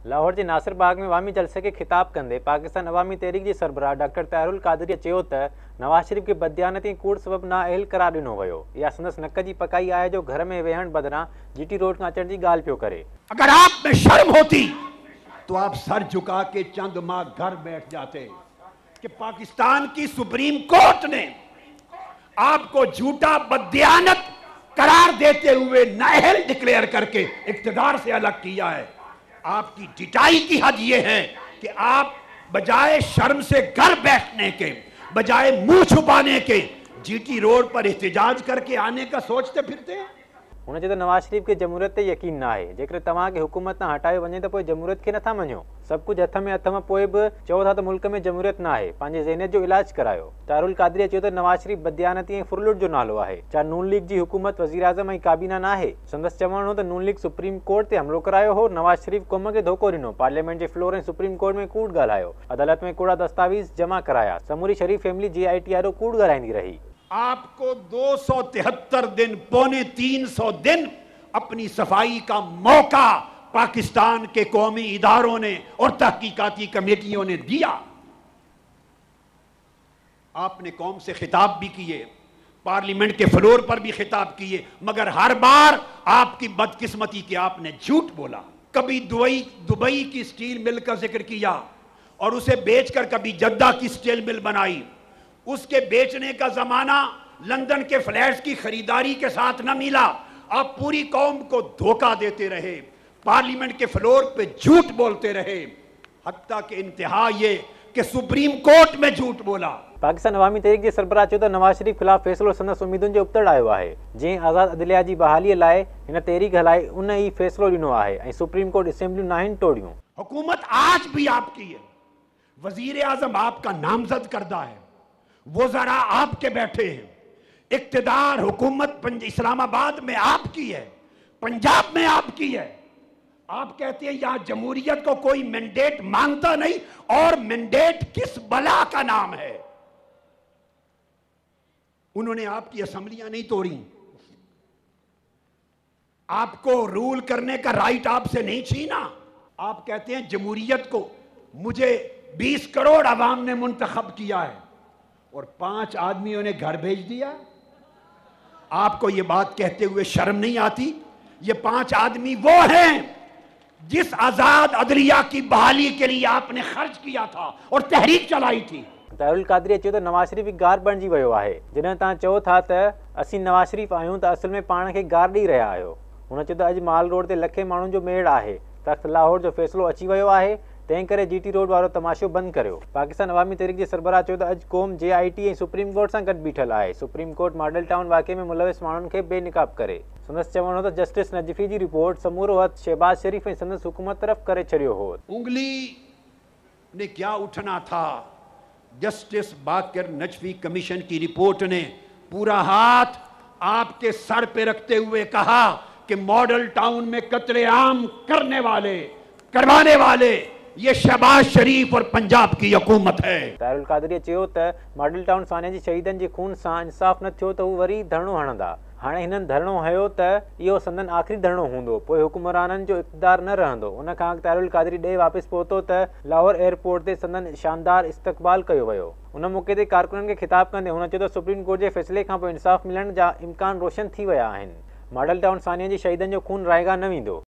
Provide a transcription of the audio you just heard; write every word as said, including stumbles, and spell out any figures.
लाहौर के नासिर बाग में अवामी जलसे के खिताब कंदे पाकिस्तान अवामी तहरीक के सरबराह डॉक्टर ताहिरुल कादरी चयो त नवाज शरीफ के बददियानती कूड़ सबब नाअहल करार दिनो वियो। इहा संदस नक जी पकाई आहे जो घर में वेहण बदिरां जीटी रोड खां अचण जी ॻाल्हि पियो करे। अगर आप में शर्म होती तो आप सर झुका के चंद माह घर बैठ जाते कि पाकिस्तान की सुप्रीम कोर्ट ने आपको झूठा बददियानत करार देते हुए नाअहल डिक्लेयर करके इक्तिदार से अलग किया है। आपकी डिटाई की हद यह है कि आप बजाय शर्म से घर बैठने के, बजाय मुंह छुपाने के, जीटी रोड पर एहतजाज करके आने का सोचते फिरते हैं। हुन चयो त नवाज शरीफ के जमहूरियत ते यकीन न आहे। जेकर तव्हां खे हुकूमत तां हटायो वञे त पोइ जमहूरियत खे नथा मञो। सभु कुझु हथ में अथव पोइ बि चओ था त मुल्क में जमहूरियत न आहे। पंहिंजे ज़हनियत जो इलाज करायो। ताहिरुल कादरी चयो त नवाज शरीफ बददियानती ऐं फुरलुट जो नालो आहे। छा नून लीग जी हुकूमत वज़ीर आज़म ऐं काबीना न आहे? संदसि चवण हो त नून लीग सुप्रीम कोर्ट ते हमलो करायो हो। नवाज शरीफ क़ौम खे धोखो ॾिनो। पार्लियामेंट जे फ्लोर ऐं सुप्रीम कोर्ट में कूड़ ॻाल्हायो। अदालत में कूड़ा दस्तावेज़ जमा कराया। समूरी Sharif family J I T आर ओ कूड़ ॻाल्हाईंदी रही। आपको दो सौ तिहत्तर दिन पौने तीन सौ दिन अपनी सफाई का मौका पाकिस्तान के कौमी इदारों ने और तहकीकाती कमेटियों ने दिया। आपने कौम से खिताब भी किए, पार्लियामेंट के फ्लोर पर भी खिताब किए, मगर हर बार आपकी बदकिस्मती कि आपने झूठ बोला। कभी दुबई दुबई की स्टील मिल का जिक्र किया और उसे बेचकर कभी जद्दा की स्टील मिल बनाई। उसके बेचने का जमाना लंदन के फ्लैट्स की खरीदारी के साथ न मिला। आप पूरी कौम को धोखा देते रहे, पार्लियामेंट के फ्लोर पे झूठ बोलते रहे, हत्ता के इंतहा ये कि सुप्रीम कोर्ट में झूठ बोला। पाकिस्तान अवामी तहरीक जे सरबराह चयो त नवाज शरीफ ख़िलाफ़ फ़ैसिलो संदसि उम्मीदुनि जो उबतड़ आयो आहे। जंहिं आज़ाद अदलिया जी बहालीअ लाइ हिन तहरीक हलाई उन ई फ़ैसिलो ॾिनो आहे ऐं सुप्रीम कोर्ट असेंबलियूं नाहिनि तोड़ियूं। हुकूमत आज भी आपकी है, वजीर आजम आपका नामजद करदा है, वो जरा आपके बैठे हैं, इक्तिदार हुकूमत इस्लामाबाद में आपकी है, पंजाब में आपकी है। आप कहते हैं यहां जमहूरियत को कोई मैंडेट मांगता नहीं, और मैंडेट किस बला का नाम है? उन्होंने आपकी असेंबलियां नहीं तोड़ी, आपको रूल करने का राइट आपसे नहीं छीना। आप कहते हैं जमहूरियत को मुझे बीस करोड़ अवाम ने मुंतखब किया है और पांच आदमियों ने घर भेज दिया। आपको यह बात कहते हुए शर्म नहीं आती? ये पांच आदमी वो हैं जिस आजाद अदलिया की बहाली के लिए आपने खर्च किया था और तहरीक चलाई थी। ताहिरुल कादरी चयो त नवाज शरीफ गार बणिजी वियो आहे। जॾहिं तव्हां चओ था त असीं नवाज शरीफ आहियूं त असल में पाण खे गार ॾेई रहिया आहियो। हुन चयो त अॼु माल रोड ते लखे माण्हुनि जो मेड़ आहे। तख़्त लाहौर जो फ़ैसिलो अची वियो आहे, तंहिं करे जीटी रोड वारो तमाशो बंदि करियो। पाकिस्तान अवामी तहरीक जे सरबराह चयो त अॼु क़ौम जे आई टी ऐं सुप्रीम कोर्ट सां गॾु बीठल आहे। सुप्रीम कोर्ट मॉडल टाउन वाक़े में मुलविस माण्हुनि खे बेनिकाब करे। संदसि चवण हो त जस्टिस नजफी जी रिपोर्ट समूरो हथ शहबाज शरीफ ऐं संदसि हुकूमत तरफ़ करे छॾियो हो। उंगली ने क्या उठना था? जस्टिस बाकर नजफी कमीशन की रिपोर्ट ने पूरा हाथ आपके सर पे रखते हुए कहा कि मॉडल टाउन में कत्लेआम करने वाले, करवाने वाले ये शहबाज शरीफ और पंजाब की हुकूमत है। ताहिरुल कादरी चयो त मॉडल टाउन साने जी शहीदनि जे खून सां इंसाफ़ न थियो त हू वरी धरणो हणंदा। हाणे हिननि धरणो हयो त इहो संदन आख़िरी धरणो हूंदो, पोइ हुकुमराननि जो इक़्तिदार न रहंदो। उन खां ताहिरुल कादरी ॾे वापसि पहुतो त लाहौर एयरपोर्ट ते संदन शानदार इस्तक़बाल कयो वियो। उन मौक़े ते कारकुननि खे ख़िताब कंदे हुन चयो त सुप्रीम कोर्ट जे फ़ैसिले खां पोइ इंसाफ़ मिलण जा इम्कान रोशन थी विया आहिनि। मॉडल टाउन सानिया जी शहीदनि जो खून रायगा न वेंदो।